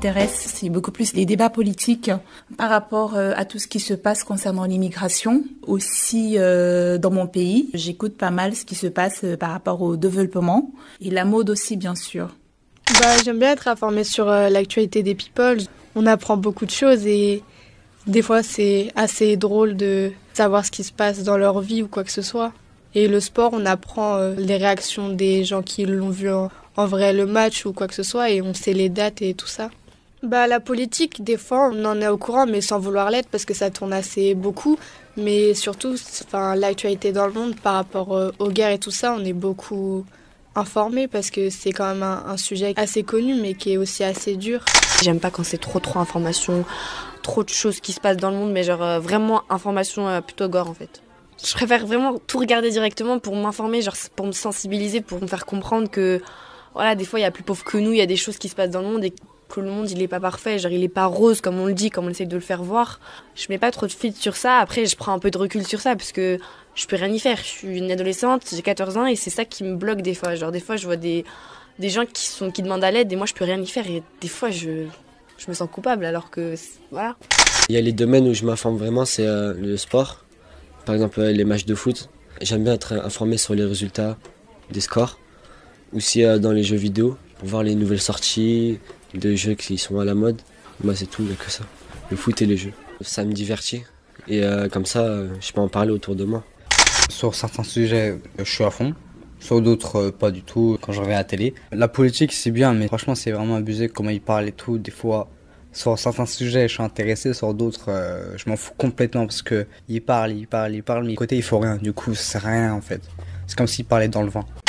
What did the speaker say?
m'intéresse, c'est beaucoup plus les débats politiques par rapport à tout ce qui se passe concernant l'immigration. Aussi, dans mon pays, j'écoute pas mal ce qui se passe par rapport au développement et la mode aussi, bien sûr. J'aime bien être informée sur l'actualité des people. On apprend beaucoup de choses et des fois c'est assez drôle de savoir ce qui se passe dans leur vie ou quoi que ce soit. Et le sport, on apprend les réactions des gens qui l'ont vu en vrai le match ou quoi que ce soit et on sait les dates et tout ça. La politique, des fois, on en est au courant mais sans vouloir l'être parce que ça tourne assez beaucoup. Mais surtout, l'actualité dans le monde par rapport aux guerres et tout ça, on est beaucoup informé parce que c'est quand même un sujet assez connu mais qui est aussi assez dur. J'aime pas quand c'est trop information, trop de choses qui se passent dans le monde, mais genre vraiment information plutôt gore en fait. Je préfère vraiment tout regarder directement pour m'informer, genre pour me sensibiliser, pour me faire comprendre que voilà, des fois il y a plus pauvre que nous, il y a des choses qui se passent dans le monde et que le monde il est pas parfait, genre il est pas rose comme on le dit, comme on essaie de le faire voir. Je mets pas trop de filtres sur ça, après je prends un peu de recul sur ça parce que je peux rien y faire. Je suis une adolescente, j'ai 14 ans et c'est ça qui me bloque des fois. Genre des fois je vois des gens qui demandent à l'aide et moi je peux rien y faire et des fois je me sens coupable alors que voilà. Il y a les domaines où je m'informe vraiment, c'est le sport. Par exemple, les matchs de foot. J'aime bien être informé sur les résultats des scores. Aussi dans les jeux vidéo, pour voir les nouvelles sorties de jeux qui sont à la mode. Moi, c'est tout, il n'y a que ça. Le foot et les jeux. Ça me divertit. Et comme ça, je peux en parler autour de moi. Sur certains sujets, je suis à fond. Sur d'autres, pas du tout, quand je reviens à la télé. La politique, c'est bien, mais franchement, c'est vraiment abusé comment ils parlent et tout. Des fois, sur certains sujets, je suis intéressé, sur d'autres, je m'en fous complètement parce que ils parlent, mais côté, il faut rien. Du coup, c'est rien en fait. C'est comme s'ils parlaient dans le vent.